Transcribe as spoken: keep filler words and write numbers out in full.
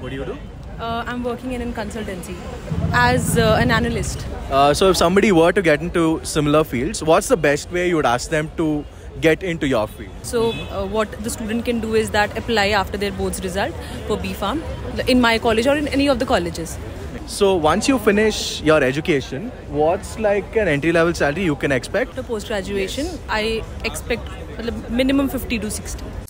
What do you do? Uh, I'm working in a consultancy as uh, an analyst. Uh, so if somebody were to get into similar fields, what's the best way you would ask them to get into your field? So uh, what the student can do is that apply after their board's result for B Pharm in my college or in any of the colleges. So once you finish your education, what's like an entry-level salary you can expect? After post-graduation, I expect minimum fifty to sixty.